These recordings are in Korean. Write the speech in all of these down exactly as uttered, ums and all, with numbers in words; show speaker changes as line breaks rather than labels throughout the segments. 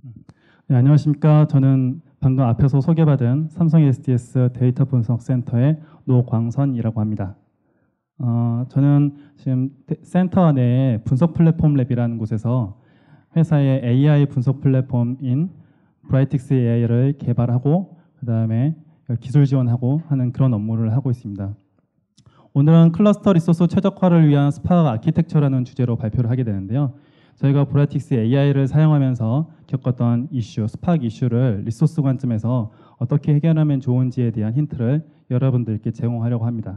네, 안녕하십니까. 저는 방금 앞에서 소개받은 삼성 에스디에스 데이터 분석 센터의 노광선이라고 합니다. 어, 저는 지금 데- 센터 내에 분석 플랫폼 랩이라는 곳에서 회사의 에이아이 분석 플랫폼인 브라이틱스 에이아이를 개발하고 그 다음에 기술 지원하고 하는 그런 업무를 하고 있습니다. 오늘은 클러스터 리소스 최적화를 위한 스파크 아키텍처라는 주제로 발표를 하게 되는데요. 저희가 브라이틱스 에이아이를 사용하면서 겪었던 이슈, 스파크 이슈를 리소스 관점에서 어떻게 해결하면 좋은지에 대한 힌트를 여러분들께 제공하려고 합니다.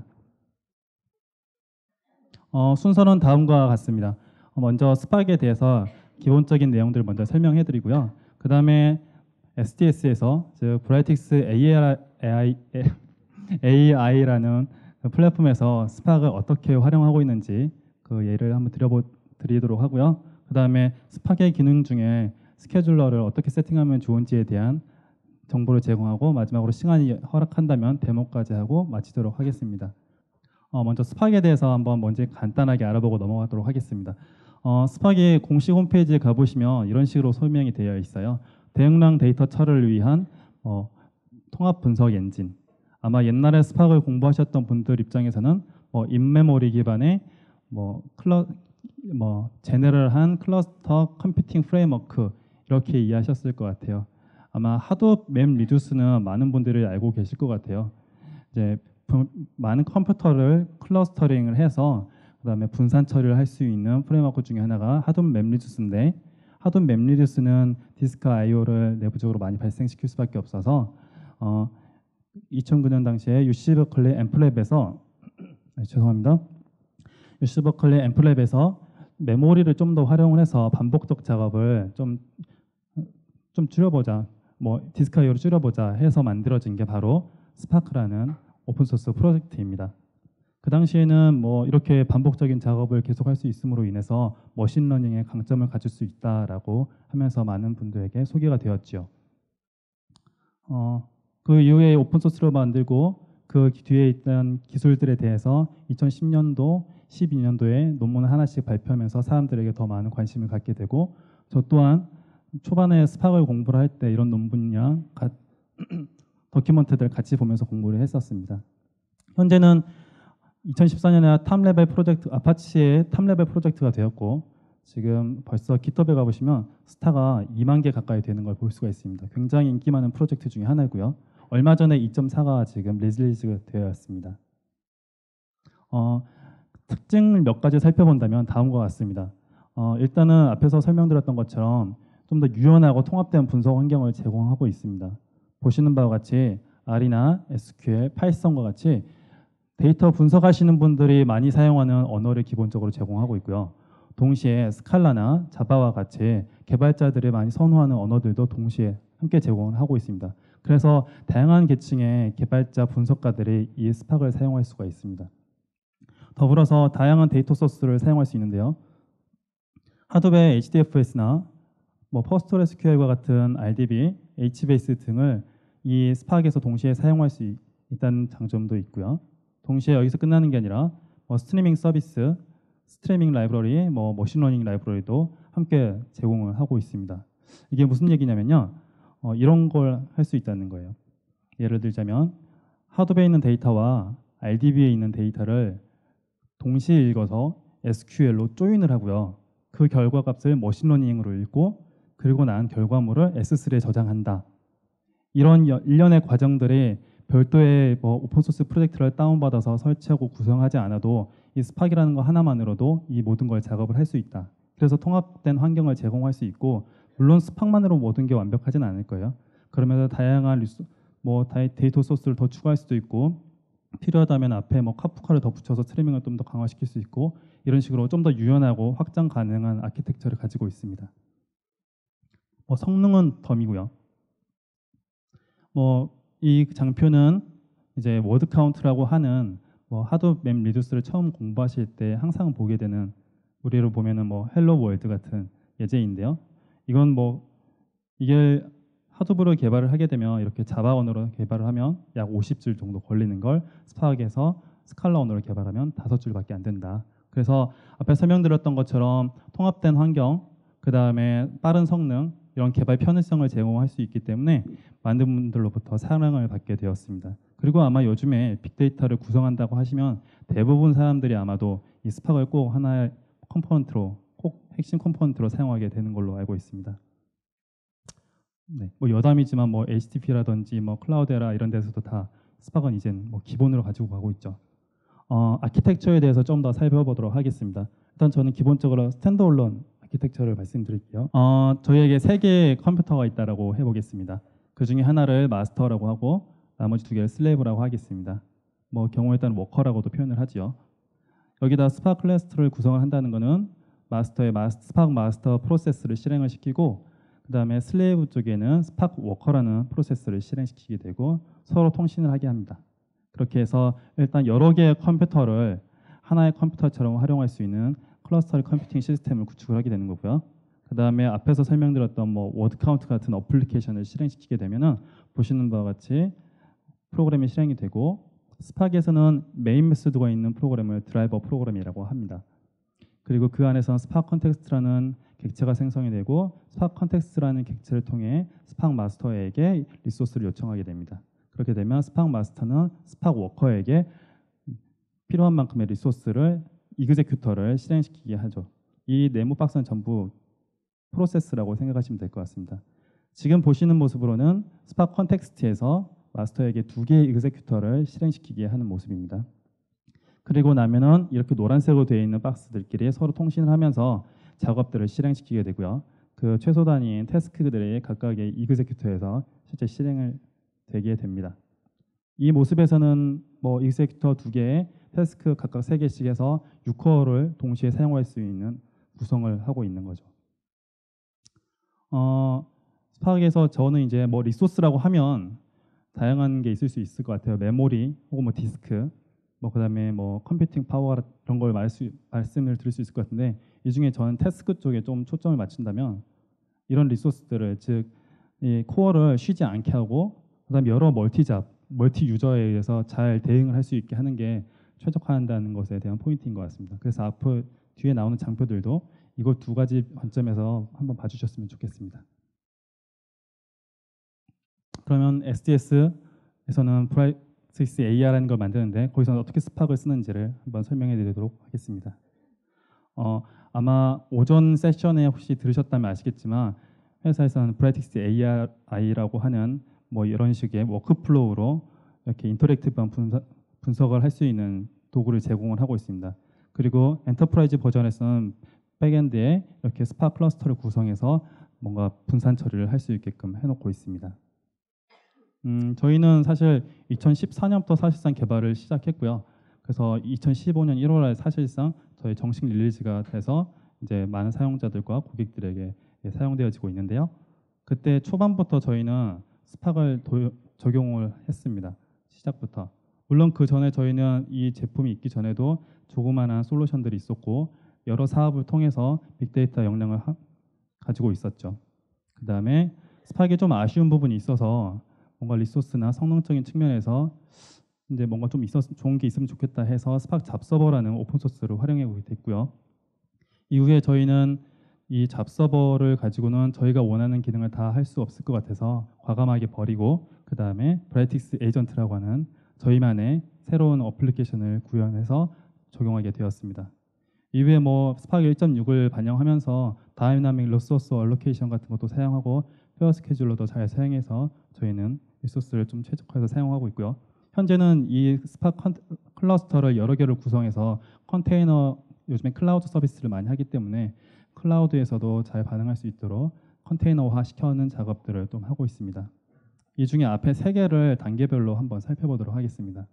어, 순서는 다음과 같습니다. 어, 먼저 스파크에 대해서 기본적인 내용들을 먼저 설명해 드리고요. 그 다음에 에스디에스에서 즉 브라이틱스 에이아이, 에이아이라는 플랫폼에서 스파크를 어떻게 활용하고 있는지 그 예를 한번 드려보, 드리도록 하고요. 그 다음에 스파크의 기능 중에 스케줄러를 어떻게 세팅하면 좋은지에 대한 정보를 제공하고 마지막으로 시간이 허락한다면 데모까지 하고 마치도록 하겠습니다. 어, 먼저 스파크에 대해서 한번 먼저 간단하게 알아보고 넘어가도록 하겠습니다. 어, 스파크의 공식 홈페이지에 가보시면 이런 식으로 설명이 되어 있어요. 대용량 데이터 처리를 위한 어, 통합 분석 엔진. 아마 옛날에 스파크를 공부하셨던 분들 입장에서는 뭐 인메모리 기반의 뭐 클러 뭐 제너럴한 클러스터 컴퓨팅 프레임워크 이렇게 이해하셨을 것 같아요. 아마 하도 맵 리듀스는 많은 분들이 알고 계실 것 같아요. 이제 많은 컴퓨터를 클러스터링을 해서 그다음에 분산 처리를 할 수 있는 프레임워크 중에 하나가 하도 맵 리듀스인데 하도 맵 리듀스는 디스크 아이오를 내부적으로 많이 발생시킬 수밖에 없어서 어, 이천구 년 당시에 유씨 버클리 앰플랩에서 죄송합니다. 유씨 버클리 앰플랩에서 메모리를 좀 더 활용을 해서 반복적 작업을 좀, 좀 줄여보자, 뭐 디스크 아이오를 줄여보자 해서 만들어진 게 바로 스파크라는 오픈소스 프로젝트입니다. 그 당시에는 뭐 이렇게 반복적인 작업을 계속할 수 있음으로 인해서 머신러닝의 강점을 가질 수 있다라고 하면서 많은 분들에게 소개가 되었죠. 어, 그 이후에 오픈소스로 만들고 그 뒤에 있던 기술들에 대해서 이천십 년도, 십이 년도에 논문을 하나씩 발표하면서 사람들에게 더 많은 관심을 갖게 되고 저 또한 초반에 스파크를 공부를 할 때 이런 논문이랑 가, 다큐멘터리를 같이 보면서 공부를 했었습니다. 현재는 이천십사 년에 탑레벨 프로젝트, 아파치의 탑레벨 프로젝트가 되었고 지금 벌써 깃허브에 가보시면 스타가 이만 개 가까이 되는 걸 볼 수가 있습니다. 굉장히 인기 많은 프로젝트 중에 하나고요. 얼마 전에 이 점 사가 지금 리리즈가 되었습니다. 어, 특징을 몇 가지 살펴본다면 다음과 같습니다. 어, 일단은 앞에서 설명드렸던 것처럼 좀 더 유연하고 통합된 분석 환경을 제공하고 있습니다. 보시는 바와 같이 R이나 에스큐엘, 파이썬과 같이 데이터 분석하시는 분들이 많이 사용하는 언어를 기본적으로 제공하고 있고요. 동시에 스칼라나 자바와 같이 개발자들이 많이 선호하는 언어들도 동시에 함께 제공을 하고 있습니다. 그래서 다양한 계층의 개발자 분석가들이 이 스파크를 사용할 수가 있습니다. 더불어서 다양한 데이터 소스를 사용할 수 있는데요. 하드웨어 에이치디에프에스나 뭐 포스트그레스큐엘과 같은 알디비, Hbase 등을 이 스파크에서 동시에 사용할 수 있다는 장점도 있고요. 동시에 여기서 끝나는 게 아니라 뭐 스트리밍 서비스, 스트리밍 라이브러리, 뭐 머신러닝 라이브러리도 함께 제공을 하고 있습니다. 이게 무슨 얘기냐면요, 어, 이런 걸 할 수 있다는 거예요. 예를 들자면 하드웨어에 있는 데이터와 알디비에 있는 데이터를 동시에 읽어서 에스큐엘로 조인을 하고요. 그 결과값을 머신러닝으로 읽고 그리고 난 결과물을 에스 쓰리에 저장한다. 이런 일련의 과정들이 별도의 뭐 오픈소스 프로젝트를 다운받아서 설치하고 구성하지 않아도 이 스파크라는 거 하나만으로도 이 모든 걸 작업을 할 수 있다. 그래서 통합된 환경을 제공할 수 있고 물론 스파크만으로 모든 게 완벽하지는 않을 거예요. 그러면서 다양한 리소, 뭐 데이터 소스를 더 추가할 수도 있고 필요하다면 앞에 뭐 카프카를 더 붙여서 스트리밍을 좀 더 강화시킬 수 있고 이런 식으로 좀 더 유연하고 확장 가능한 아키텍처를 가지고 있습니다. 뭐 성능은 덤이고요. 뭐 이 장표는 이제 워드 카운트라고 하는 뭐 하도 맵 리듀스를 처음 공부하실 때 항상 보게 되는 우리로 보면은 뭐 헬로 월드 같은 예제인데요. 이건 뭐 이게 하드브를 개발을 하게 되면 이렇게 자바 언어로 개발을 하면 약 오십 줄 정도 걸리는 걸 스파크에서 스칼라 언어로 개발하면 다섯 줄밖에 안 된다. 그래서 앞에 설명드렸던 것처럼 통합된 환경, 그 다음에 빠른 성능, 이런 개발 편의성을 제공할 수 있기 때문에 많은 분들로부터 사랑을 받게 되었습니다. 그리고 아마 요즘에 빅데이터를 구성한다고 하시면 대부분 사람들이 아마도 이 스팍을 꼭 하나의 컴포넌트로, 꼭 핵심 컴포넌트로 사용하게 되는 걸로 알고 있습니다. 네, 뭐 여담이지만 뭐 에이치티티피라든지 뭐 클라우데라 이런 데서도 다 스팍은 이제 뭐 기본으로 가지고 가고 있죠. 어, 아키텍처에 대해서 좀 더 살펴보도록 하겠습니다. 일단 저는 기본적으로 스탠드얼론 아키텍처를 말씀드릴게요. 어, 저희에게 세 개의 컴퓨터가 있다라고 해보겠습니다. 그 중에 하나를 마스터라고 하고 나머지 두 개를 슬레이브라고 하겠습니다. 뭐 경우에 따른 워커라고도 표현을 하지요. 여기다 스팍 클래스를 구성을 한다는 것은 마스터의 마스, 스팍 마스터 프로세스를 실행을 시키고 그 다음에 슬레이브 쪽에는 스팍 워커라는 프로세스를 실행시키게 되고 서로 통신을 하게 합니다. 그렇게 해서 일단 여러 개의 컴퓨터를 하나의 컴퓨터처럼 활용할 수 있는 클러스터 컴퓨팅 시스템을 구축을 하게 되는 거고요. 그 다음에 앞에서 설명드렸던 뭐 워드 카운트 같은 어플리케이션을 실행시키게 되면은 보시는 바와 같이 프로그램이 실행이 되고 스팍에서는 메인 메소드가 있는 프로그램을 드라이버 프로그램이라고 합니다. 그리고 그 안에서는 스팍 컨텍스트라는 객체가 생성이 되고 스팍 컨텍스트라는 객체를 통해 스팍 마스터에게 리소스를 요청하게 됩니다. 그렇게 되면 스팍 마스터는 스팍 워커에게 필요한 만큼의 리소스를 이그제큐터를 실행시키게 하죠. 이 네모 박스는 전부 프로세스라고 생각하시면 될 것 같습니다. 지금 보시는 모습으로는 스팍 컨텍스트에서 마스터에게 두 개의 이그제큐터를 실행시키게 하는 모습입니다. 그리고 나면은 이렇게 노란색으로 되어 있는 박스들끼리 서로 통신을 하면서 작업들을 실행시키게 되고요. 그 최소 단위인 태스크들이 각각의 이그제큐터에서 실제 실행을 되게 됩니다. 이 모습에서는 뭐 이그제큐터 두 개에 태스크 각각 세 개씩 해서 육 코어를 동시에 사용할 수 있는 구성을 하고 있는 거죠. 어, 스팍에서 저는 이제 뭐 리소스라고 하면 다양한 게 있을 수 있을 것 같아요. 메모리 혹은 뭐 디스크, 뭐 그다음에 뭐 컴퓨팅 파워 이런 걸 말수, 말씀을 드릴 수 있을 것 같은데 이 중에 저는 태스크 쪽에 좀 초점을 맞춘다면 이런 리소스들을 즉 이 코어를 쉬지 않게 하고 그다음에 여러 멀티잡, 멀티 유저에 의해서 잘 대응을 할 수 있게 하는 게 최적화한다는 것에 대한 포인트인 것 같습니다. 그래서 앞으로 뒤에 나오는 장표들도 이걸 두 가지 관점에서 한번 봐주셨으면 좋겠습니다. 그러면 에스디에스에서는 브라이트릭스 에이아라는 걸 만드는데 거기서 어떻게 스팍을 쓰는지를 한번 설명해 드리도록 하겠습니다. 어, 아마 오전 세션에 혹시 들으셨다면 아시겠지만 회사에서는 브라이트릭스 에이아이라고 하는 뭐 이런 식의 워크플로우로 이렇게 인터랙티브한 분석, 분석을 할 수 있는 도구를 제공을 하고 있습니다. 그리고 엔터프라이즈 버전에서는 백엔드에 이렇게 스팍 클러스터를 구성해서 뭔가 분산 처리를 할 수 있게끔 해놓고 있습니다. 음, 저희는 사실 이천십사 년부터 사실상 개발을 시작했고요. 그래서 이천십오 년 일월에 사실상 저희 정식 릴리즈가 돼서 이제 많은 사용자들과 고객들에게 사용되어지고 있는데요. 그때 초반부터 저희는 스팍을 도, 적용을 했습니다. 시작부터. 물론 그 전에 저희는 이 제품이 있기 전에도 조그마한 솔루션들이 있었고 여러 사업을 통해서 빅데이터 역량을 하, 가지고 있었죠. 그 다음에 스팍에 좀 아쉬운 부분이 있어서 뭔가 리소스나 성능적인 측면에서 이제 뭔가 좀 있었, 좋은 게 있으면 좋겠다 해서 스팍 잡서버라는 오픈소스를 활용하고 있고요. 이후에 저희는 이 잡서버를 가지고는 저희가 원하는 기능을 다 할 수 없을 것 같아서 과감하게 버리고 그 다음에 브라이트릭스 에이전트라고 하는 저희만의 새로운 어플리케이션을 구현해서 적용하게 되었습니다. 이후에 뭐 스팍 일 점 육을 반영하면서 다이나믹 리소스 얼로케이션 같은 것도 사용하고 페어 스케줄러도 잘 사용해서 저희는 리소스를 좀 최적화해서 사용하고 있고요. 현재는 이 스팍 클러스터를 여러 개를 구성해서 컨테이너 요즘에 클라우드 서비스를 많이 하기 때문에 클라우드에서도 잘 반응할 수 있도록 컨테이너화 시켜는 작업들을 좀 하고 있습니다. 이 중에 앞에 세 개를 단계별로 한번 살펴보도록 하겠습니다.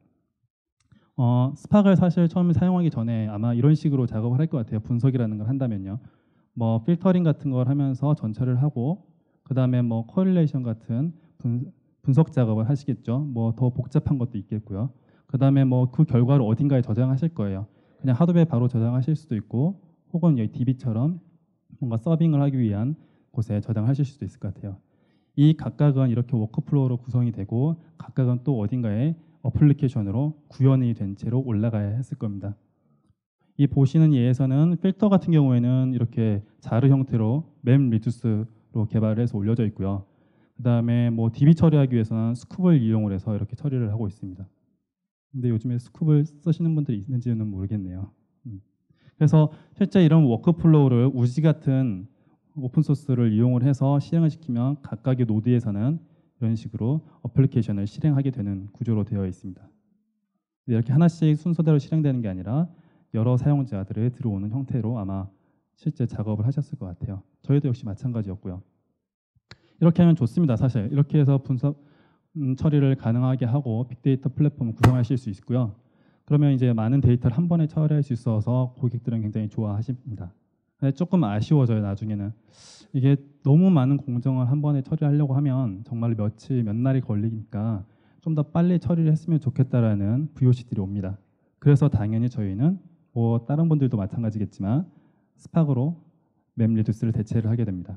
어, 스팍을 사실 처음에 사용하기 전에 아마 이런 식으로 작업을 할 것 같아요. 분석이라는 걸 한다면요. 뭐 필터링 같은 걸 하면서 전처를 하고 그 다음에 뭐 코릴레이션 같은 분, 분석 작업을 하시겠죠. 뭐 더 복잡한 것도 있겠고요. 그 다음에 뭐 그 결과를 어딘가에 저장하실 거예요. 그냥 하드웨어에 바로 저장하실 수도 있고 혹은 여기 디비처럼 뭔가 서빙을 하기 위한 곳에 저장하실 수도 있을 것 같아요. 이 각각은 이렇게 워크플로우로 구성이 되고 각각은 또 어딘가에 어플리케이션으로 구현이 된 채로 올라가야 했을 겁니다. 이 보시는 예에서는 필터 같은 경우에는 이렇게 자르 형태로 맵 리듀스 개발을 해서 올려져 있고요. 그 다음에 뭐 디비 처리하기 위해서는 스쿱을 이용을 해서 이렇게 처리를 하고 있습니다. 근데 요즘에 스쿱을 쓰시는 분들이 있는지는 모르겠네요. 음. 그래서 실제 이런 워크플로우를 우지 같은 오픈소스를 이용을 해서 실행을 시키면 각각의 노드에서는 이런 식으로 어플리케이션을 실행하게 되는 구조로 되어 있습니다. 이렇게 하나씩 순서대로 실행되는 게 아니라 여러 사용자들이 들어오는 형태로 아마 실제 작업을 하셨을 것 같아요. 저희도 역시 마찬가지였고요. 이렇게 하면 좋습니다. 사실 이렇게 해서 분석 음, 처리를 가능하게 하고 빅데이터 플랫폼을 구성하실 수 있고요. 그러면 이제 많은 데이터를 한 번에 처리할 수 있어서 고객들은 굉장히 좋아하십니다. 근데 조금 아쉬워져요. 나중에는 이게 너무 많은 공정을 한 번에 처리하려고 하면 정말 며칠 몇 날이 걸리니까 좀 더 빨리 처리를 했으면 좋겠다라는 브이오시들이 옵니다. 그래서 당연히 저희는 뭐 다른 분들도 마찬가지겠지만 스팍으로 맵리두스를 대체를 하게 됩니다.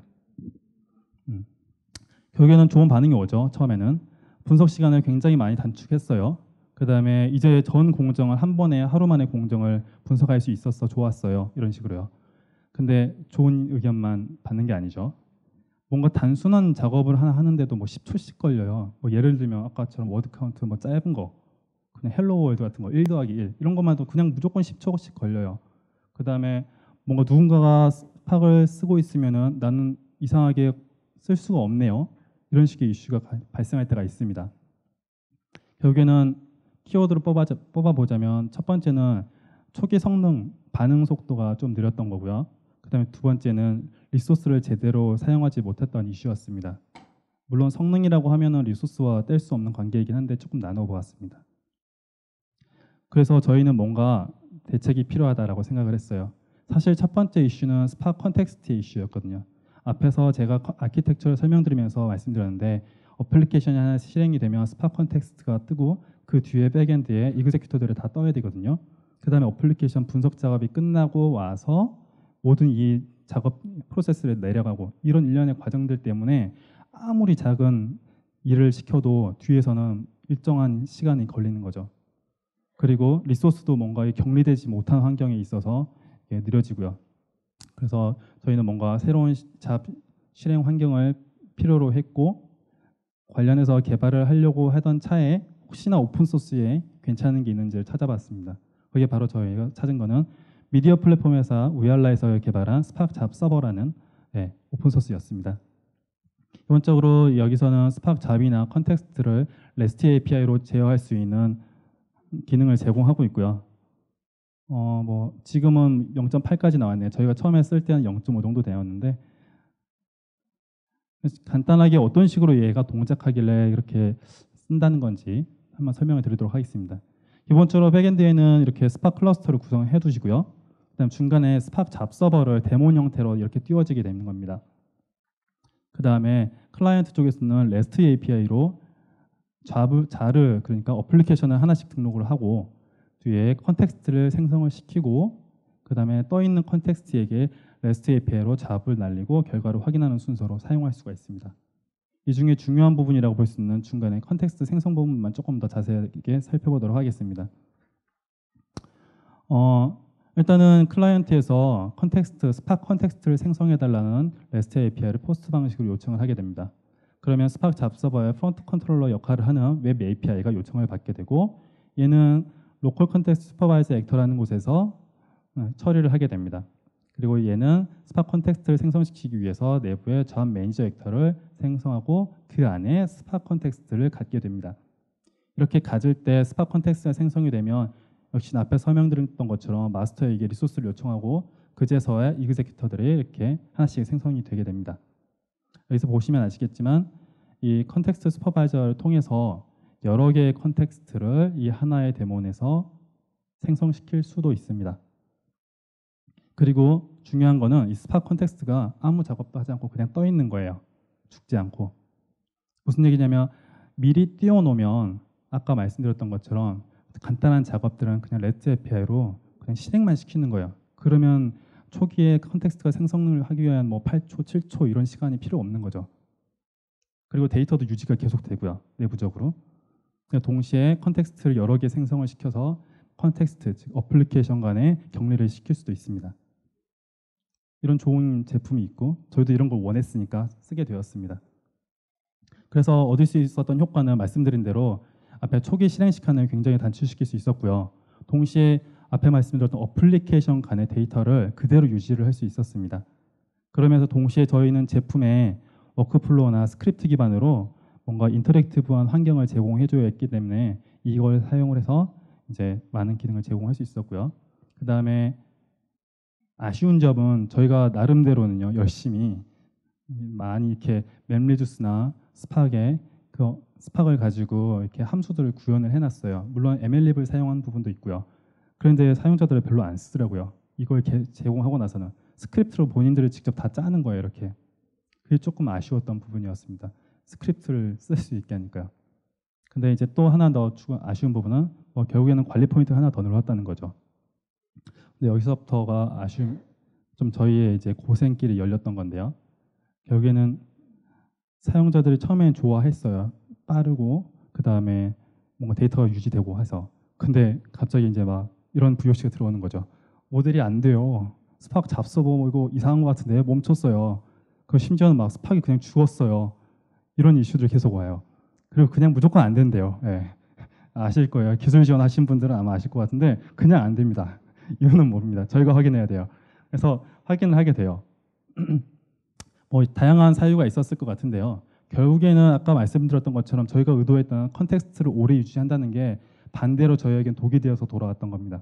음. 결국에는 좋은 반응이 오죠. 처음에는 분석 시간을 굉장히 많이 단축했어요. 그 다음에 이제 전 공정을 한 번에 하루 만에 공정을 분석할 수 있어서 좋았어요. 이런 식으로요. 근데 좋은 의견만 받는 게 아니죠. 뭔가 단순한 작업을 하나 하는데도 뭐 십 초씩 걸려요. 뭐 예를 들면 아까처럼 워드 카운트 뭐 짧은 거, 그냥 헬로 월드 같은 거 일 더하기 일 이런 것만 해도 그냥 무조건 십 초씩 걸려요. 그 다음에 뭔가 누군가가 스팍을 쓰고 있으면은 나는 이상하게 쓸 수가 없네요. 이런 식의 이슈가 발생할 때가 있습니다. 결국에는 키워드를 뽑아, 뽑아보자면 첫 번째는 초기 성능, 반응 속도가 좀 느렸던 거고요. 그 다음에 두 번째는 리소스를 제대로 사용하지 못했던 이슈였습니다. 물론 성능이라고 하면은 리소스와 뗄 수 없는 관계이긴 한데 조금 나눠보았습니다. 그래서 저희는 뭔가 대책이 필요하다라고 생각을 했어요. 사실 첫 번째 이슈는 스팍 컨텍스트 이슈였거든요. 앞에서 제가 아키텍처를 설명드리면서 말씀드렸는데 어플리케이션이 하나 실행이 되면 스팍 컨텍스트가 뜨고 그 뒤에 백엔드에 이그제큐터들을 다 떠야 되거든요. 그 다음에 어플리케이션 분석 작업이 끝나고 와서 모든 이 작업 프로세스를 내려가고 이런 일련의 과정들 때문에 아무리 작은 일을 시켜도 뒤에서는 일정한 시간이 걸리는 거죠. 그리고 리소스도 뭔가 격리되지 못한 환경에 있어서 느려지고요. 그래서 저희는 뭔가 새로운 잡 실행 환경을 필요로 했고 관련해서 개발을 하려고 하던 차에 혹시나 오픈소스에 괜찮은 게 있는지를 찾아봤습니다. 그게 바로 저희가 찾은 거는 미디어 플랫폼 회사 우알라에서 개발한 스팍 잡 서버라는 네, 오픈소스였습니다. 기본적으로 여기서는 스팍 잡이나 컨텍스트를 레스트 에이피아이로 제어할 수 있는 기능을 제공하고 있고요. 어, 뭐 지금은 영 점 팔까지 나왔네요. 저희가 처음에 쓸 때는 영 점 오 정도 되었는데 간단하게 어떤 식으로 얘가 동작하길래 이렇게 쓴다는 건지 한번 설명을 드리도록 하겠습니다. 기본적으로 백엔드에는 이렇게 스팍 클러스터를 구성해 두시고요. 그다음 중간에 스팍 잡 서버를 데몬 형태로 이렇게 띄워지게 되는 겁니다. 그 다음에 클라이언트 쪽에서는 레스트 에이피아이로 잡을, 자를 그러니까 어플리케이션을 하나씩 등록을 하고 뒤에 컨텍스트를 생성을 시키고 그 다음에 떠 있는 컨텍스트에게 레스트 에이피아이로 잡을 날리고 결과를 확인하는 순서로 사용할 수가 있습니다. 이 중에 중요한 부분이라고 볼 수 있는 중간에 컨텍스트 생성 부분만 조금 더 자세하게 살펴보도록 하겠습니다. 어, 일단은 클라이언트에서 컨텍스트, 스팍 컨텍스트를 생성해달라는 레스트 에이피아이를 포스트 방식으로 요청을 하게 됩니다. 그러면 스팍 잡 서버의 프론트 컨트롤러 역할을 하는 웹 에이피아이가 요청을 받게 되고 얘는 로컬 컨텍스트 슈퍼바이저 액터라는 곳에서 처리를 하게 됩니다. 그리고 얘는 스팍 컨텍스트를 생성시키기 위해서 내부에 전 매니저 액터를 생성하고 그 안에 스팍 컨텍스트를 갖게 됩니다. 이렇게 가질 때 스팍 컨텍스트가 생성이 되면 역시 앞에 설명드렸던 것처럼 마스터에게 리소스를 요청하고 그제서야 이그제큐터들이 이렇게 하나씩 생성이 되게 됩니다. 여기서 보시면 아시겠지만 이 컨텍스트 슈퍼바이저를 통해서 여러 개의 컨텍스트를 이 하나의 데몬에서 생성시킬 수도 있습니다. 그리고 중요한 거는 이 스팍 컨텍스트가 아무 작업도 하지 않고 그냥 떠 있는 거예요. 죽지 않고. 무슨 얘기냐면 미리 띄워놓으면 아까 말씀드렸던 것처럼 간단한 작업들은 그냥 레스트 에이피아이로 그냥 실행만 시키는 거예요. 그러면 초기에 컨텍스트가 생성을 하기 위한 뭐 팔 초, 칠 초 이런 시간이 필요 없는 거죠. 그리고 데이터도 유지가 계속 되고요. 내부적으로. 동시에 컨텍스트를 여러 개 생성을 시켜서 컨텍스트, 즉 어플리케이션 간에 격리를 시킬 수도 있습니다. 이런 좋은 제품이 있고 저희도 이런 걸 원했으니까 쓰게 되었습니다. 그래서 얻을 수 있었던 효과는 말씀드린 대로 앞에 초기 실행 시간을 굉장히 단축시킬 수 있었고요. 동시에 앞에 말씀드렸던 어플리케이션 간의 데이터를 그대로 유지를 할 수 있었습니다. 그러면서 동시에 저희는 제품에 워크플로우나 스크립트 기반으로 뭔가 인터랙티브한 환경을 제공해줘야 했기 때문에 이걸 사용을 해서 이제 많은 기능을 제공할 수 있었고요. 그 다음에 아쉬운 점은 저희가 나름대로는요 열심히 많이 이렇게 맵리듀스나 스팍에 그 스팍을 가지고 이렇게 함수들을 구현을 해놨어요. 물론 엠엘립을 사용한 부분도 있고요. 그런데 사용자들은 별로 안 쓰더라고요. 이걸 개, 제공하고 나서는 스크립트로 본인들이 직접 다 짜는 거예요. 이렇게 그게 조금 아쉬웠던 부분이었습니다. 스크립트를 쓸 수 있게 하니까요. 근데 이제 또 하나 더 아쉬운 부분은 뭐 결국에는 관리 포인트 하나 더 늘었다는 거죠. 근데 여기서부터가 아쉬움, 좀 저희의 이제 고생길이 열렸던 건데요. 결국에는 사용자들이 처음엔 좋아했어요. 빠르고 그 다음에 뭔가 데이터가 유지되고 해서. 근데 갑자기 이제 막 이런 브이오씨가 들어오는 거죠. 모델이 안 돼요. 스팍 잡서버 이거 이상한 것 같은데 멈췄어요. 그 심지어는 막 스팍이 그냥 죽었어요. 이런 이슈들이 계속 와요. 그리고 그냥 무조건 안 된대요. 예. 아실 거예요. 기술 지원하신 분들은 아마 아실 것 같은데 그냥 안 됩니다. 이유는 모릅니다. 저희가 확인해야 돼요. 그래서 확인을 하게 돼요. 뭐 다양한 사유가 있었을 것 같은데요. 결국에는 아까 말씀드렸던 것처럼 저희가 의도했던 컨텍스트를 오래 유지한다는 게 반대로 저희에겐 독이 되어서 돌아왔던 겁니다.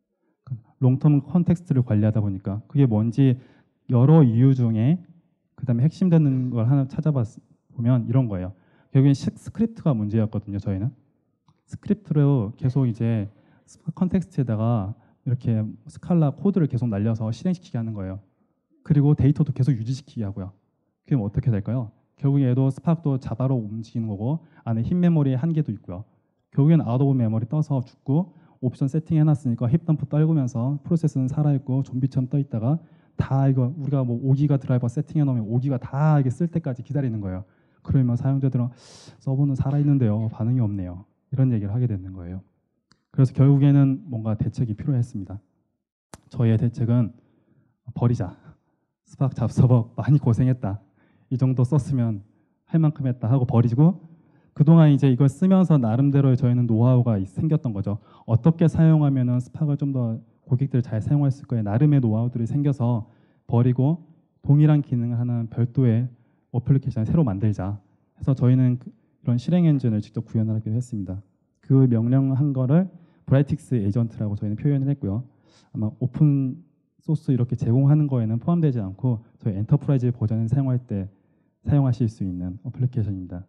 롱텀 컨텍스트를 관리하다 보니까 그게 뭔지 여러 이유 중에 그 다음에 핵심되는 걸 하나 찾아보면 이런 거예요. 결국엔 스크립트가 문제였거든요. 저희는 스크립트로 계속 이제 컨텍스트에다가 이렇게 스칼라 코드를 계속 날려서 실행시키게 하는 거예요. 그리고 데이터도 계속 유지시키게 하고요. 그럼 어떻게 될까요? 결국 얘도 스팍도 자바로 움직이는 거고 안에 힙 메모리의 한계도 있고요. 결국에는 아웃 오브 메모리 떠서 죽고 옵션 세팅해놨으니까 힙덤프 떨구면서 프로세스는 살아있고 좀비처럼 떠있다가 다 이거 우리가 뭐 오 기가 드라이버 세팅해놓으면 오 기가 다 이게 쓸 때까지 기다리는 거예요. 그러면 사용자들은 서버는 살아있는데요. 반응이 없네요. 이런 얘기를 하게 되는 거예요. 그래서 결국에는 뭔가 대책이 필요했습니다. 저희의 대책은 버리자. 스팍 잡서버 많이 고생했다. 이 정도 썼으면 할 만큼 했다 하고 버리고 그동안 이제 이걸 쓰면서 나름대로 저희는 노하우가 생겼던 거죠. 어떻게 사용하면은 스팍을 좀 더 고객들 잘 사용할 수 있을 거예요. 나름의 노하우들이 생겨서 버리고 동일한 기능을 하는 별도의 어플리케이션을 새로 만들자 해서 저희는 이런 실행 엔진을 직접 구현하기로 했습니다. 그 명령한 거를 브라이틱스 에이전트라고 저희는 표현을 했고요. 아마 오픈 소스 이렇게 제공하는 거에는 포함되지 않고 저희 엔터프라이즈 버전을 사용할 때 사용하실 수 있는 어플리케이션입니다.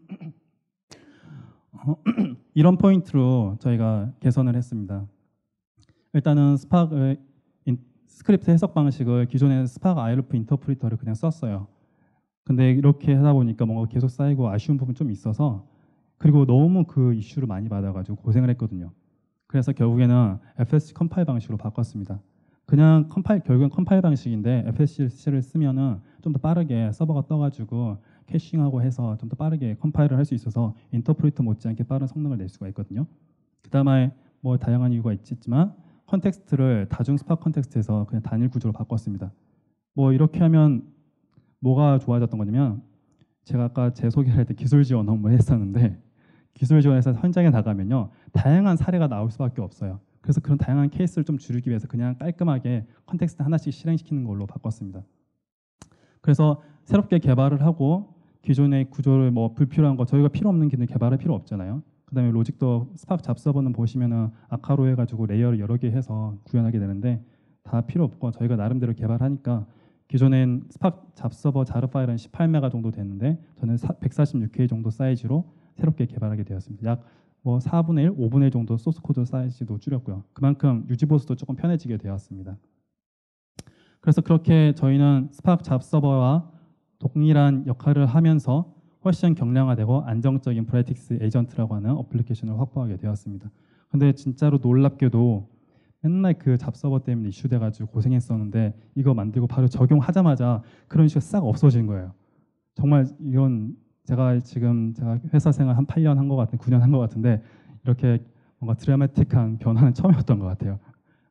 이런 포인트로 저희가 개선을 했습니다. 일단은 스팍의 스크립트 해석 방식을 기존에 스팍 아이엘에프 인터프리터를 그냥 썼어요. 근데 이렇게 하다 보니까 뭔가 계속 쌓이고 아쉬운 부분 좀 있어서 그리고 너무 그 이슈를 많이 받아가지고 고생을 했거든요. 그래서 결국에는 에프에스씨 컴파일 방식으로 바꿨습니다. 그냥 컴파일 결국엔 컴파일 방식인데 에프에스씨를 쓰면은 좀 더 빠르게 서버가 떠가지고 캐싱하고 해서 좀 더 빠르게 컴파일을 할 수 있어서 인터프리터 못지않게 빠른 성능을 낼 수가 있거든요. 그다음에 뭐 다양한 이유가 있겠지만 컨텍스트를 다중 스팍 컨텍스트에서 그냥 단일 구조로 바꿨습니다. 뭐 이렇게 하면 뭐가 좋아졌던 거냐면 제가 아까 제 소개를 할 때 기술 지원 업무를 했었는데 기술 지원에서 현장에 나가면요 다양한 사례가 나올 수밖에 없어요. 그래서 그런 다양한 케이스를 좀 줄이기 위해서 그냥 깔끔하게 컨텍스트 하나씩 실행시키는 걸로 바꿨습니다. 그래서 새롭게 개발을 하고 기존의 구조를 뭐 불필요한 거 저희가 필요 없는 기능 개발할 필요 없잖아요. 그다음에 로직도 스팍 잡서버는 보시면은 아카로 해가지고 레이어를 여러 개 해서 구현하게 되는데 다 필요 없고 저희가 나름대로 개발하니까 기존엔 스팍 잡서버 자르 파일은 십팔 메가 정도 되는데 저는 백사십육 케이 정도 사이즈로 새롭게 개발하게 되었습니다. 약 뭐 사분의 일, 오분의 일 정도 소스 코드 사이즈도 줄였고요. 그만큼 유지 보수도 조금 편해지게 되었습니다. 그래서 그렇게 저희는 스팍 잡서버와 동일한 역할을 하면서 훨씬 경량화되고 안정적인 브라이틱스 에이전트라고 하는 어플리케이션을 확보하게 되었습니다. 근데 진짜로 놀랍게도 맨날 그 잡서버 때문에 이슈돼가지고 고생했었는데 이거 만들고 바로 적용하자마자 그런 이슈가 싹 없어진 거예요. 정말 이건 제가 지금 제가 회사 생활 한 팔 년 한 것 같은 구 년 한 것 같은데 이렇게 뭔가 드라마틱한 변화는 처음이었던 것 같아요.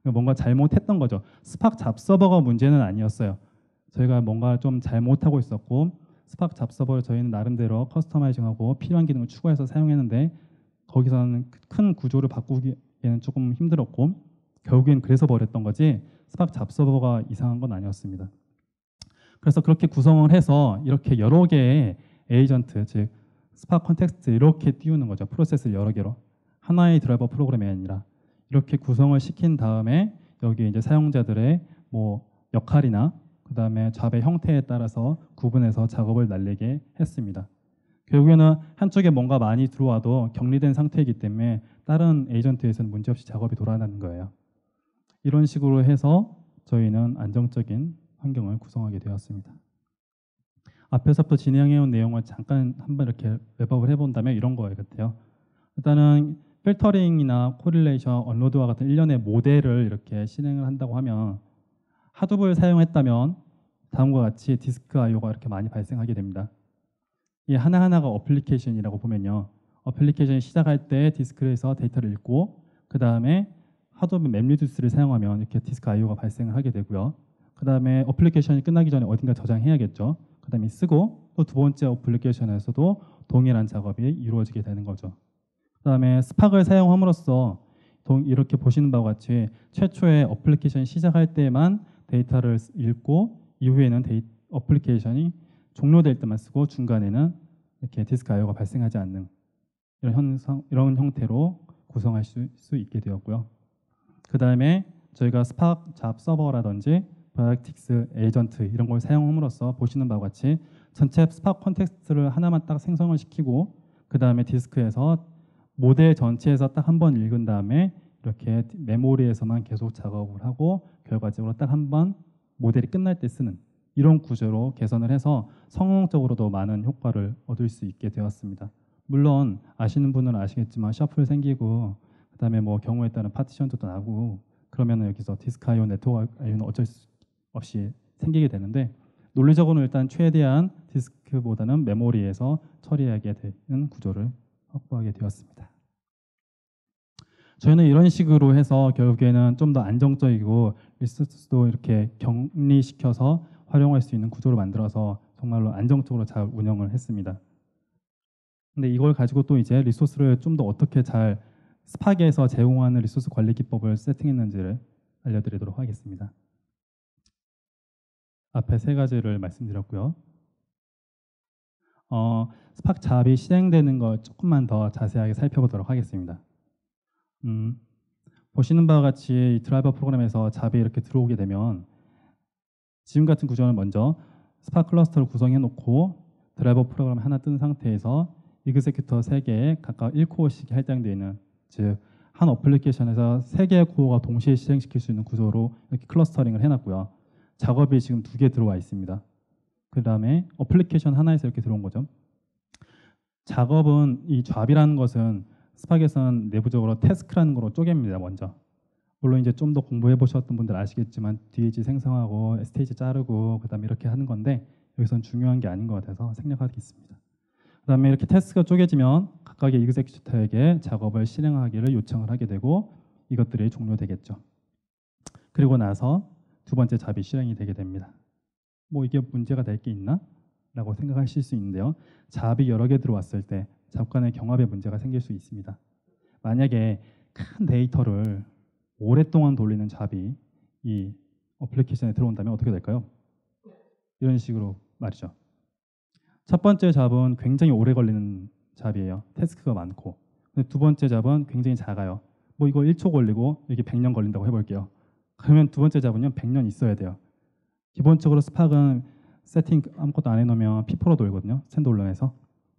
뭔가 잘못했던 거죠. 스팍 잡서버가 문제는 아니었어요. 저희가 뭔가 좀 잘못하고 있었고 스팍 잡서버를 저희는 나름대로 커스터마이징하고 필요한 기능을 추가해서 사용했는데 거기서는 큰 구조를 바꾸기에는 조금 힘들었고 결국엔 그래서 버렸던 거지 스팍 잡서버가 이상한 건 아니었습니다. 그래서 그렇게 구성을 해서 이렇게 여러 개의 에이전트, 즉 스팍 컨텍스트 이렇게 띄우는 거죠. 프로세스를 여러 개로. 하나의 드라이버 프로그램이 아니라 이렇게 구성을 시킨 다음에 여기 이제 사용자들의 뭐 역할이나 그다음에 잡의 형태에 따라서 구분해서 작업을 날리게 했습니다. 결국에는 한쪽에 뭔가 많이 들어와도 격리된 상태이기 때문에 다른 에이전트에서는 문제없이 작업이 돌아가는 거예요. 이런 식으로 해서 저희는 안정적인 환경을 구성하게 되었습니다. 앞에서부터 진행해온 내용을 잠깐 한번 이렇게 랩업을 해본다면 이런 거 같아요. 일단은 필터링이나 코릴레이션, 언로드와 같은 일련의 모델을 이렇게 실행을 한다고 하면 하둡을 사용했다면 다음과 같이 디스크 아이오가 이렇게 많이 발생하게 됩니다. 이 하나하나가 어플리케이션이라고 보면요. 어플리케이션이 시작할 때 디스크에서 데이터를 읽고 그 다음에 하둡 맵리듀스를 사용하면 이렇게 디스크 아이오가 발생을 하게 되고요. 그 다음에 어플리케이션이 끝나기 전에 어딘가 저장해야겠죠. 그 다음에 쓰고 또 두 번째 어플리케이션에서도 동일한 작업이 이루어지게 되는 거죠. 그 다음에 스팍을 사용함으로써 이렇게 보시는 바와 같이 최초의 어플리케이션이 시작할 때만 데이터를 읽고 이후에는 데이, 어플리케이션이 종료될 때만 쓰고 중간에는 이렇게 디스크 아이오가 발생하지 않는 이런 현상, 이런 형태로 구성할 수, 수 있게 되었고요. 그 다음에 저희가 스팍 잡 서버라든지 바이오틱스 에이전트 이런 걸 사용함으로써 보시는 바와 같이 전체 스팍 컨텍스트를 하나만 딱 생성을 시키고 그 다음에 디스크에서 모델 전체에서 딱 한 번 읽은 다음에 이렇게 메모리에서만 계속 작업을 하고 결과적으로 딱 한 번 모델이 끝날 때 쓰는 이런 구조로 개선을 해서 성능적으로도 많은 효과를 얻을 수 있게 되었습니다. 물론 아시는 분은 아시겠지만 셔플 생기고 그 다음에 뭐 경우에 따른 파티션도 나고 그러면 여기서 디스크 아이오, 네트워크 아이오는 어쩔 수 없이 생기게 되는데 논리적으로는 일단 최대한 디스크보다는 메모리에서 처리하게 되는 구조를 확보하게 되었습니다. 저희는 이런 식으로 해서 결국에는 좀 더 안정적이고 리소스도 이렇게 격리시켜서 활용할 수 있는 구조를 만들어서 정말로 안정적으로 잘 운영을 했습니다. 근데 이걸 가지고 또 이제 리소스를 좀 더 어떻게 잘 스팍에서 제공하는 리소스 관리 기법을 세팅했는지를 알려드리도록 하겠습니다. 앞에 세 가지를 말씀드렸고요. 어, 스팍 잡이 실행되는 거 조금만 더 자세하게 살펴보도록 하겠습니다. 음, 보시는 바와 같이 드라이버 프로그램에서 잡이 이렇게 들어오게 되면 지금 같은 구조는 먼저 스팍 클러스터를 구성해 놓고 드라이버 프로그램 하나 뜬 상태에서 이그세큐터 세 개에 각각 일 코어씩 할당되어 있는, 즉 한 어플리케이션에서 세 개의 코어가 동시에 실행시킬 수 있는 구조로 이렇게 클러스터링을 해놨고요. 작업이 지금 두 개 들어와 있습니다. 그 다음에 어플리케이션 하나에서 이렇게 들어온 거죠. 작업은 이 잡이라는 것은 스팍에서는 내부적으로 태스크라는 거로 쪼갭니다. 먼저. 물론 이제 좀 더 공부해 보셨던 분들 아시겠지만 디에이치 생성하고 스테이지 자르고 그다음에 이렇게 하는 건데 여기서는 중요한 게 아닌 것 같아서 생략하겠습니다. 그다음에 이렇게 태스크가 쪼개지면 각각의 이그세큐터에게 작업을 실행하기를 요청을 하게 되고 이것들이 종료되겠죠. 그리고 나서 두 번째 잡이 실행이 되게 됩니다. 뭐 이게 문제가 될 게 있나? 라고 생각하실 수 있는데요. 잡이 여러 개 들어왔을 때 잡 간의 경합에 문제가 생길 수 있습니다. 만약에 큰 데이터를 오랫동안 돌리는 잡이 이 어플리케이션에 들어온다면 어떻게 될까요? 이런 식으로 말이죠. 첫 번째 잡은 굉장히 오래 걸리는 잡이에요. 태스크가 많고. 근데 두 번째 잡은 굉장히 작아요. 뭐 이거 일 초 걸리고 이게 백 년 걸린다고 해볼게요. 그러면 두 번째 잡은요 백 년 있어야 돼요. 기본적으로 스팍은 세팅 아무것도 안 해놓으면 피포로 돌거든요. 스탠드얼론에서.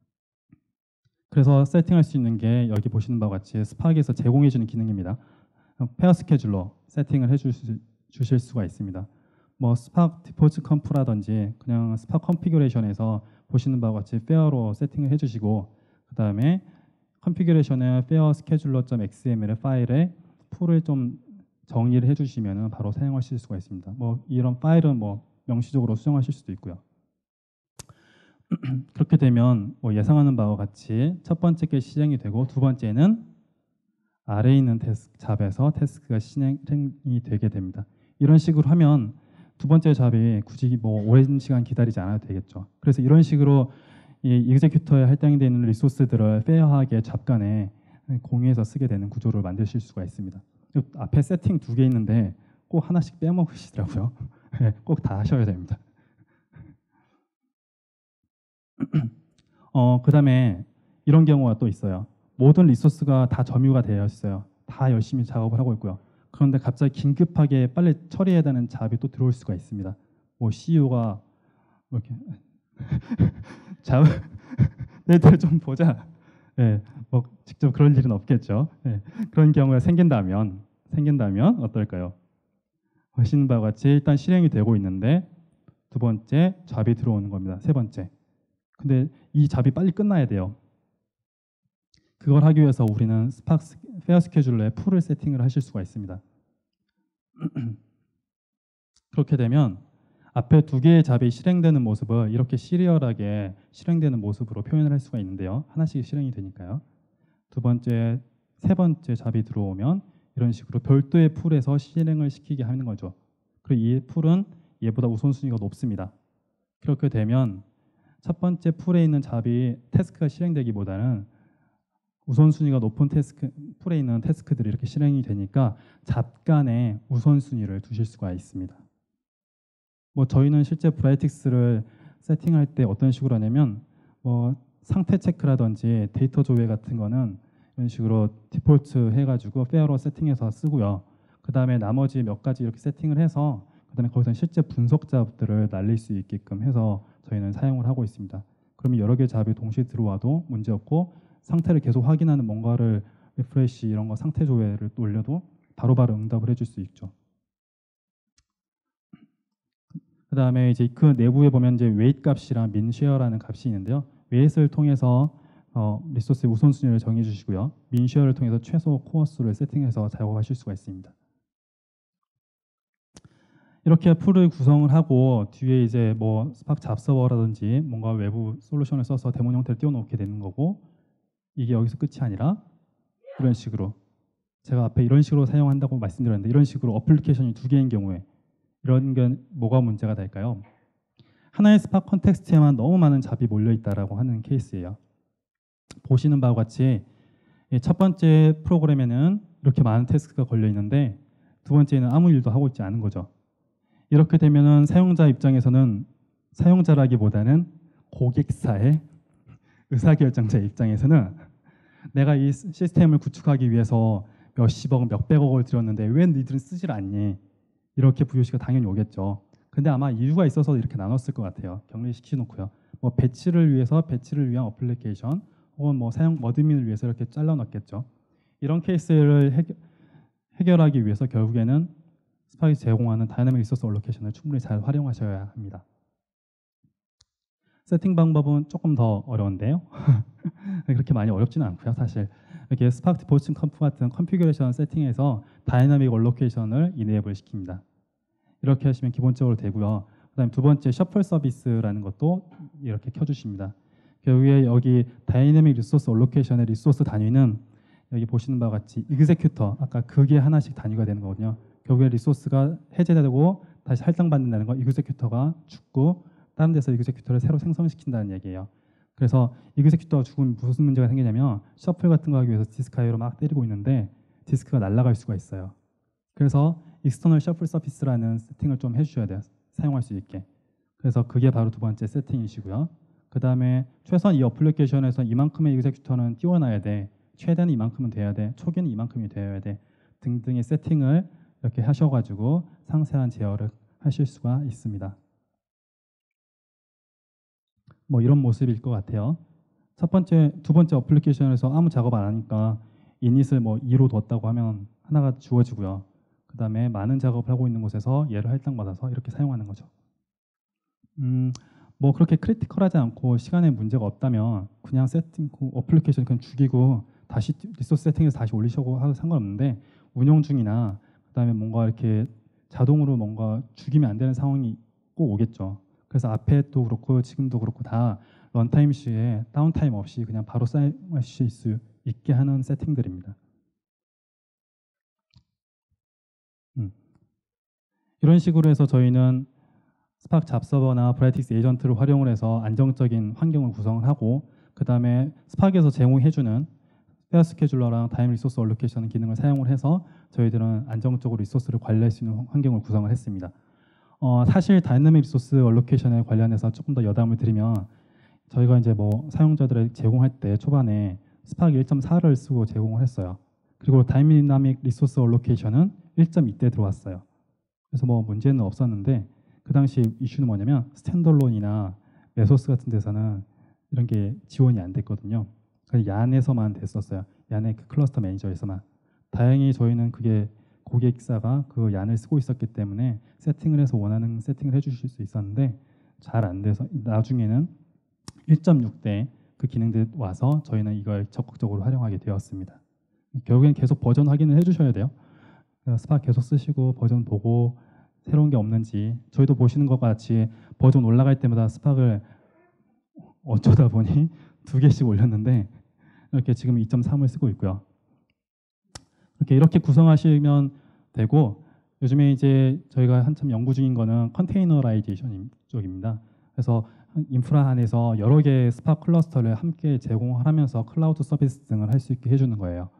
그래서 세팅할 수 있는 게 여기 보시는 바와 같이 스팍에서 제공해주는 기능입니다. 페어 스케줄러 세팅을 해주실 수가 있습니다. 뭐 스팍 디폴트 컴프라든지 그냥 스팍 컨피규레이션에서 보시는 바와 같이 페어로 세팅을 해주시고 그 다음에 컨피규레이션의 페어 스케줄러.엑스엠엘 파일에 풀을 좀 정의를 해주시면 바로 사용하실 수가 있습니다. 뭐 이런 파일은 뭐 명시적으로 수정하실 수도 있고요. 그렇게 되면 뭐 예상하는 바와 같이 첫 번째 게 실행이 되고 두 번째는 아래에 있는 태스크, 잡에서 태스크가 실행이 되게 됩니다. 이런 식으로 하면 두 번째 잡이 굳이 뭐 오랜 시간 기다리지 않아도 되겠죠. 그래서 이런 식으로 이 이그제큐터에 할당되어 있는 리소스들을 페어하게 잡 간에 공유해서 쓰게 되는 구조를 만드실 수가 있습니다. 앞에 세팅 두 개 있는데 꼭 하나씩 빼먹으시더라고요. 꼭 다 하셔야 됩니다. 어, 그 다음에 이런 경우가 또 있어요. 모든 리소스가 다 점유가 되어 있어요. 다 열심히 작업을 하고 있고요. 그런데 갑자기 긴급하게 빨리 처리해야 되는 잡이 또 들어올 수가 있습니다. 뭐 씨이오가 뭐 이렇게 잡 내들 좀 보자. 네, 뭐 직접 그럴 일은 없겠죠. 네, 그런 경우가 생긴다면 생긴다면 어떨까요? 보시는 바와 같이 일단 실행이 되고 있는데 두 번째 잡이 들어오는 겁니다. 세 번째. 근데 이 잡이 빨리 끝나야 돼요. 그걸 하기 위해서 우리는 스파크 페어 스케줄러에 풀을 세팅을 하실 수가 있습니다. 그렇게 되면 앞에 두 개의 잡이 실행되는 모습을 이렇게 시리얼하게 실행되는 모습으로 표현을 할 수가 있는데요. 하나씩 실행이 되니까요. 두 번째, 세 번째 잡이 들어오면 이런 식으로 별도의 풀에서 실행을 시키게 하는 거죠. 그리고 이 풀은 얘보다 우선순위가 높습니다. 그렇게 되면 첫 번째 풀에 있는 잡이 태스크가 실행되기보다는 우선순위가 높은 태스크, 풀에 있는 태스크들이 이렇게 실행이 되니까 잡 간에 우선순위를 두실 수가 있습니다. 뭐 저희는 실제 브라이틱스를 세팅할 때 어떤 식으로 하냐면 뭐 상태 체크라든지 데이터 조회 같은 거는 이런 식으로 디폴트 해가지고 페어로 세팅해서 쓰고요. 그 다음에 나머지 몇 가지 이렇게 세팅을 해서 그 다음에 거기서 실제 분석 잡들을 날릴 수 있게끔 해서 저희는 사용을 하고 있습니다. 그러면 여러 개의 잡이 동시에 들어와도 문제없고 상태를 계속 확인하는 뭔가를 리프레시 이런 거 상태 조회를 올려도 바로바로 응답을 해줄 수 있죠. 그 다음에 이제 그 내부에 보면 이제 웨이트 값이랑 민 쉐어라는 값이 있는데요. 웨이트를 통해서 어, 리소스의 우선순위를 정해 주시고요. 민 쉐어를 통해서 최소 코어 수를 세팅해서 작업하실 수가 있습니다. 이렇게 풀을 구성을 하고 뒤에 이제 뭐 스파크 잡서버라든지 뭔가 외부 솔루션을 써서 데모 형태를 띄워놓게 되는 거고 이게 여기서 끝이 아니라 이런 식으로 제가 앞에 이런 식으로 사용한다고 말씀드렸는데 이런 식으로 어플리케이션이 두 개인 경우에 이런 게 뭐가 문제가 될까요? 하나의 스파크 컨텍스트에만 너무 많은 잡이 몰려있다라고 하는 케이스예요. 보시는 바와 같이 첫 번째 프로그램에는 이렇게 많은 태스크가 걸려있는데 두 번째는 아무 일도 하고 있지 않은 거죠. 이렇게 되면은 사용자 입장에서는 사용자라기보다는 고객사의 의사결정자 입장에서는 내가 이 시스템을 구축하기 위해서 몇십억, 몇백억을 들였는데 왜 니들은 쓰질 않니? 이렇게 부요시가 당연히 오겠죠. 근데 아마 이유가 있어서 이렇게 나눴을 것 같아요. 격리시켜 놓고요. 뭐 배치를 위해서 배치를 위한 어플리케이션 혹은 뭐 사용 어드민을 위해서 이렇게 잘라 놨겠죠. 이런 케이스를 해결, 해결하기 위해서 결국에는 스파크가 제공하는 다이내믹 리소스 얼로케이션을 충분히 잘 활용하셔야 합니다. 세팅 방법은 조금 더 어려운데요. 그렇게 많이 어렵지는 않고요. 사실 이렇게 스파크 디폴트 컴프 같은 컨피규레이션 세팅에서 다이내믹 얼로케이션을 이네이블 시킵니다. 이렇게 하시면 기본적으로 되고요. 그다음에 두 번째 셔플 서비스라는 것도 이렇게 켜주십니다. 결국에 여기 다이내믹 리소스 얼로케이션의 리소스 단위는 여기 보시는 바와 같이 이그제큐터 아까 그게 하나씩 단위가 되는 거거든요. 결국에 리소스가 해제되고 다시 할당받는다는 거 이그제큐터가 죽고 다른 데서 이그제큐터를 새로 생성시킨다는 얘기예요. 그래서 이그제큐터가 죽으면 무슨 문제가 생기냐면 셔플 같은 거 하기 위해서 디스크 아이오로 막 때리고 있는데 디스크가 날아갈 수가 있어요. 그래서 익스터널 셔플 서비스라는 세팅을 좀 해주셔야 돼요. 사용할 수 있게. 그래서 그게 바로 두 번째 세팅이시고요. 그 다음에 최소한 이 어플리케이션에서 이만큼의 이그제큐터는 띄워놔야 돼. 최대는 이만큼은 돼야 돼. 초기는 이만큼이 되어야 돼. 등등의 세팅을 이렇게 하셔가지고 상세한 제어를 하실 수가 있습니다. 뭐 이런 모습일 것 같아요. 첫 번째, 두 번째 어플리케이션에서 아무 작업 안 하니까 이닛을 뭐 이로 뒀다고 하면 하나가 주어지고요. 그 다음에 많은 작업을 하고 있는 곳에서 얘를 할당받아서 이렇게 사용하는 거죠. 음, 뭐 그렇게 크리티컬하지 않고 시간에 문제가 없다면 그냥 세팅, 어플리케이션 그냥 죽이고 다시 리소스 세팅해서 다시 올리셔고 하도 상관없는데 운영 중이나 그 다음에 뭔가 이렇게 자동으로 뭔가 죽이면 안 되는 상황이 꼭 오겠죠. 그래서 앞에도 그렇고 지금도 그렇고 다 런타임 시에 다운타임 없이 그냥 바로 사용하실 수 있게 하는 세팅들입니다. 이런 식으로 해서 저희는 스파크 잡서버나 브라이틱스 에이전트를 활용을 해서 안정적인 환경을 구성을 하고, 그 다음에 스파크에서 제공해주는 페어 스케줄러랑 타임 리소스 얼로케이션 기능을 사용을 해서 저희들은 안정적으로 리소스를 관리할 수 있는 환경을 구성을 했습니다. 어, 사실 다이내믹 리소스 얼로케이션에 관련해서 조금 더 여담을 드리면, 저희가 이제 뭐 사용자들에 제공할 때 초반에 스파크 일 점 사를 쓰고 제공을 했어요. 그리고 다이내믹 리소스 얼로케이션은 일 점 이 때 들어왔어요. 그래서 뭐 문제는 없었는데, 그 당시 이슈는 뭐냐면 스탠드얼론이나 메소스 같은 데서는 이런 게 지원이 안 됐거든요. 얀에서만 됐었어요. 얀의 그 클러스터 매니저에서만. 다행히 저희는 그게 고객사가 그 얀을 쓰고 있었기 때문에 세팅을 해서 원하는 세팅을 해주실 수 있었는데, 잘 안 돼서 나중에는 일 점 육 때 그 기능들 와서 저희는 이걸 적극적으로 활용하게 되었습니다. 결국엔 계속 버전 확인을 해주셔야 돼요. 스파크 계속 쓰시고 버전 보고 새로운 게 없는지, 저희도 보시는 것과 같이 버전 올라갈 때마다 스파크를 어쩌다 보니 두 개씩 올렸는데 이렇게 지금 이 점 삼을 쓰고 있고요. 이렇게 이렇게 구성하시면 되고, 요즘에 이제 저희가 한참 연구 중인 거는 컨테이너라이제이션 쪽입니다. 그래서 인프라 안에서 여러 개의 스파크 클러스터를 함께 제공하면서 클라우드 서비스 등을 할 수 있게 해주는 거예요.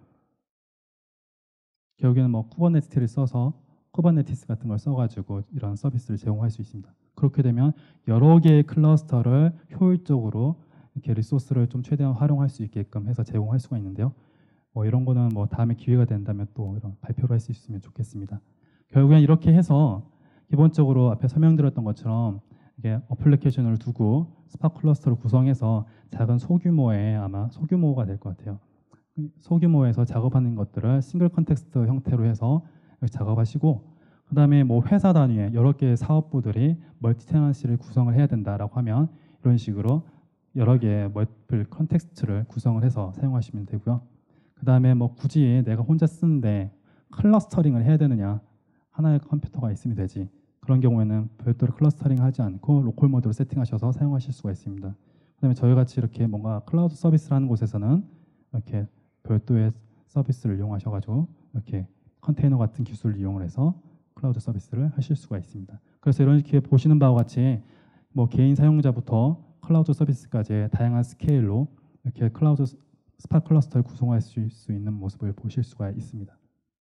결국에는 뭐 쿠버네티스를 써서 쿠버네티스 같은 걸 써가지고 이런 서비스를 제공할 수 있습니다. 그렇게 되면 여러 개의 클러스터를 효율적으로 이렇게 리소스를 좀 최대한 활용할 수 있게끔 해서 제공할 수가 있는데요. 뭐 이런 거는 뭐 다음에 기회가 된다면 또 이런 발표를 할 수 있으면 좋겠습니다. 결국엔 이렇게 해서 기본적으로 앞에 설명드렸던 것처럼 이게 어플리케이션을 두고 스파크 클러스터를 구성해서 작은 소규모의, 아마 소규모가 될 것 같아요. 소규모에서 작업하는 것들을 싱글 컨텍스트 형태로 해서 작업하시고, 그 다음에 뭐 회사 단위의 여러 개의 사업부들이 멀티 테넌시를 구성을 해야 된다라고 하면 이런 식으로 여러 개의 멀티플 컨텍스트를 구성을 해서 사용하시면 되고요. 그 다음에 뭐 굳이 내가 혼자 쓰는데 클러스터링을 해야 되느냐, 하나의 컴퓨터가 있으면 되지. 그런 경우에는 별도로 클러스터링 하지 않고 로컬 모드로 세팅하셔서 사용하실 수가 있습니다. 그 다음에 저희 같이 이렇게 뭔가 클라우드 서비스를 하는 곳에서는 이렇게 별도의 서비스를 이용하셔가지고 이렇게 컨테이너 같은 기술을 이용을 해서 클라우드 서비스를 하실 수가 있습니다. 그래서 이렇게 보시는 바와 같이 뭐 개인 사용자부터 클라우드 서비스까지 다양한 스케일로 이렇게 클라우드 스파크 클러스터를 구성할 수 있는 모습을 보실 수가 있습니다.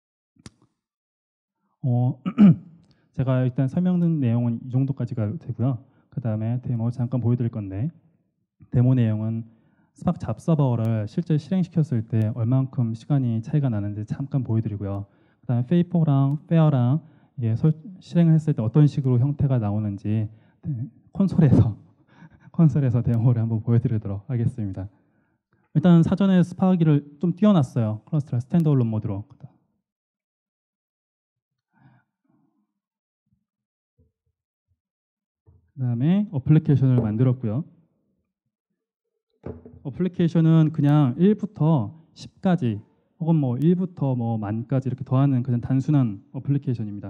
어, 제가 일단 설명드린 내용은 이 정도까지가 되고요. 그 다음에 데모 잠깐 보여드릴 건데, 데모 내용은 스파크 잡서버를 실제 실행시켰을 때 얼만큼 시간이 차이가 나는지 잠깐 보여드리고요. 그 다음에 페이퍼랑 페어랑 이게 설, 실행을 했을 때 어떤 식으로 형태가 나오는지 콘솔에서 콘솔에서 데모를 한번 보여드리도록 하겠습니다. 일단 사전에 스파크를 좀 띄워놨어요. 클러스터를 스탠드얼론 모드로. 그 다음에 어플리케이션을 만들었고요. 어플리케이션은 그냥 일부터 십까지 혹은 뭐 일부터 뭐 만까지 이렇게 더하는 그냥 단순한 어플리케이션입니다.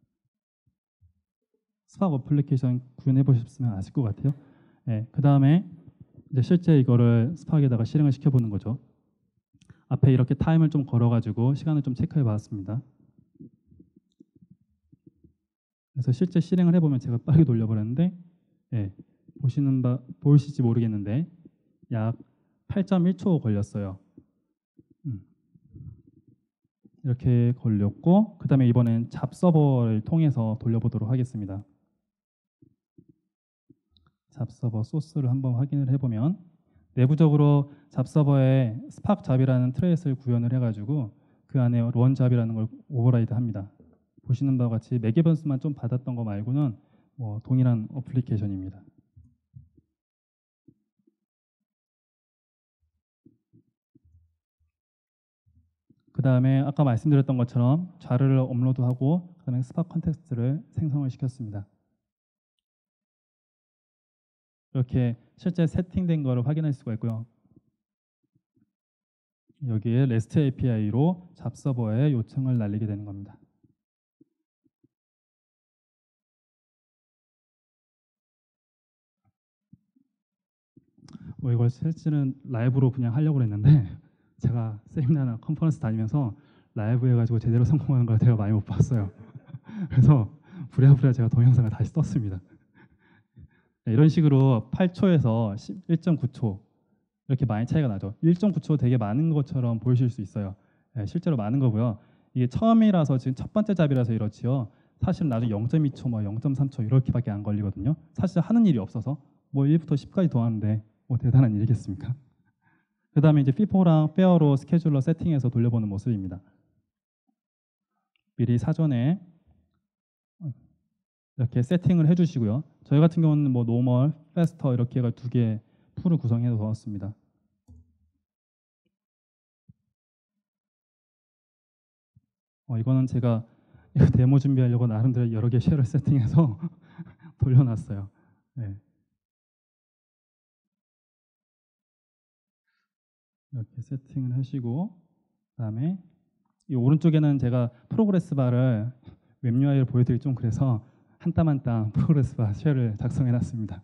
스파크 어플리케이션 구현해 보셨으면 아실 것 같아요. 네, 그 다음에 이제 실제 이거를 스파크에다가 실행을 시켜보는 거죠. 앞에 이렇게 타임을 좀 걸어가지고 시간을 좀 체크해 봤습니다. 그래서 실제 실행을 해보면 제가 빠르게 돌려버렸는데, 예, 보시는 바 보이실지 모르겠는데 약 팔 점 일 초 걸렸어요. 음. 이렇게 걸렸고, 그 다음에 이번엔 잡서버를 통해서 돌려보도록 하겠습니다. 잡서버 소스를 한번 확인을 해보면 내부적으로 잡서버에 스파크 잡이라는 트레이스를 구현을 해가지고 그 안에 런 잡이라는 걸 오버라이드 합니다. 보시는 바와 같이 맥에번스만 좀 받았던 거 말고는 뭐 동일한 어플리케이션입니다. 그 다음에 아까 말씀드렸던 것처럼 자료를 업로드하고 그 다음에 스파크 컨텍스트를 생성을 시켰습니다. 이렇게 실제 세팅된 거를 확인할 수가 있고요. 여기에 REST 에이피아이로 잡서버에 요청을 날리게 되는 겁니다. 뭐 이걸 실제는 라이브로 그냥 하려고 했는데 제가 세미나나 컨퍼런스 다니면서 라이브 해가지고 제대로 성공하는 걸 제가 많이 못 봤어요. 그래서 부랴부랴 제가 동영상을 다시 썼습니다. 네, 이런 식으로 팔 초에서 일 점 구 초 이렇게 많이 차이가 나죠. 일 점 구 초 되게 많은 것처럼 보이실 수 있어요. 네, 실제로 많은 거고요. 이게 처음이라서 지금 첫 번째 잡이라서 이렇지요. 사실 나중에 영 점 이 초, 뭐 영 점 삼 초 이렇게밖에 안 걸리거든요. 사실 하는 일이 없어서 뭐 일부터 십까지 더하는데 뭐 대단한 일이겠습니까? 그 다음에 이제 피포랑 페어로 스케줄러 세팅해서 돌려보는 모습입니다. 미리 사전에 이렇게 세팅을 해주시고요. 저희 같은 경우는 뭐 노멀, 페스터 이렇게 해가 두 개 풀을 구성해서 넣었습니다. 어, 이거는 제가 데모 준비하려고 나름대로 여러 개 쉘을 세팅해서 돌려놨어요. 네. 이렇게 세팅을 하시고 그다음에 이 오른쪽에는 제가 프로그레스 바를 웹 유아이를 보여드리기 좀 그래서 한 땀 한 땀 프로그레스 바 쉘을 작성해놨습니다.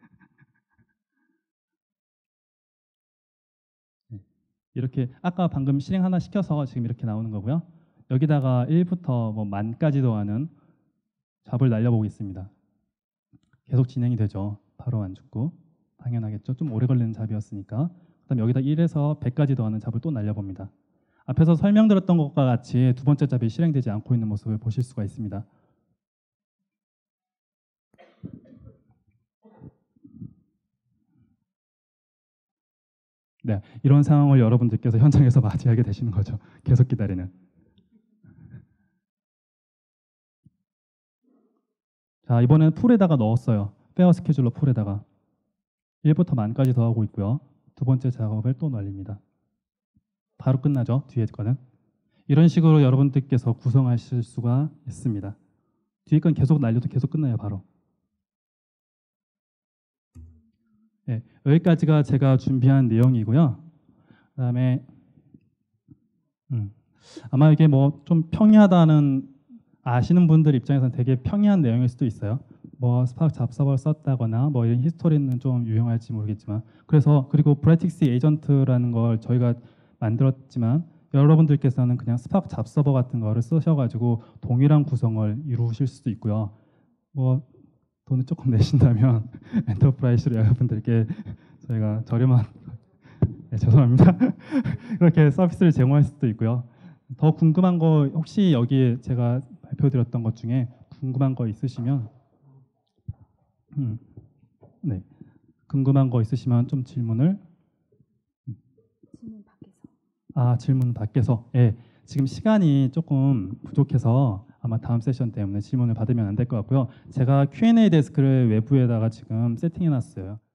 이렇게 아까 방금 실행 하나 시켜서 지금 이렇게 나오는 거고요. 여기다가 일부터 뭐 만까지 더하는 잡을 날려보겠습니다. 계속 진행이 되죠. 바로 안 죽고 당연하겠죠. 좀 오래 걸리는 잡이었으니까. 그다음 여기다 일에서 백까지 더하는 잡을 또 날려봅니다. 앞에서 설명드렸던 것과 같이 두 번째 잡이 실행되지 않고 있는 모습을 보실 수가 있습니다. 네, 이런 상황을 여러분들께서 현장에서 맞이하게 되시는 거죠. 계속 기다리는. 자, 이번에는 풀에다가 넣었어요. 페어 스케줄러 풀에다가 일부터 만까지 더하고 있고요. 두 번째 작업을 또 날립니다. 바로 끝나죠. 뒤에 거는. 이런 식으로 여러분들께서 구성하실 수가 있습니다. 뒤에 건 계속 날려도 계속 끝나요. 바로. 네, 여기까지가 제가 준비한 내용이고요. 그다음에 음, 아마 이게 뭐 좀 평이하다는 아시는 분들 입장에서는 되게 평이한 내용일 수도 있어요. 뭐 스파크 잡서버를 썼다거나 뭐 이런 히스토리는 좀 유용할지 모르겠지만 그래서 그리고 브라이틱스 에이전트라는 걸 저희가 만들었지만 여러분들께서는 그냥 스파크 잡서버 같은 거를 쓰셔가지고 동일한 구성을 이루실 수도 있고요. 뭐 돈을 조금 내신다면 엔터프라이즈로 여러분들께 저희가 저렴한 네, 죄송합니다. 그렇게 서비스를 제공할 수도 있고요. 더 궁금한 거 혹시 여기 제가 발표드렸던 것 중에 궁금한 거 있으시면 음, 네 궁금한 거 있으시면 좀 질문을
질문 밖에서
아 질문 밖에서 예 지금 시간이 조금 부족해서 아마 다음 세션 때문에 질문을 받으면 안 될 것 같고요. 제가 큐 앤 에이 데스크를 외부에다가 지금 세팅해 놨어요.